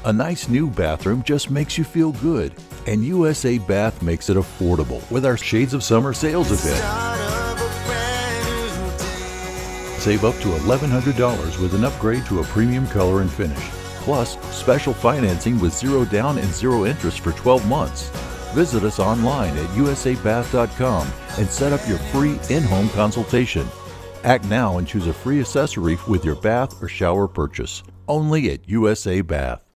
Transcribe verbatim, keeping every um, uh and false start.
A nice new bathroom just makes you feel good, and U S A Bath makes it affordable with our Shades of Summer sales event. Save up to eleven hundred dollars with an upgrade to a premium color and finish. Plus, special financing with zero down and zero interest for twelve months. Visit us online at U S A bath dot com and set up your free in-home consultation. Act now and choose a free accessory with your bath or shower purchase. Only at U S A Bath.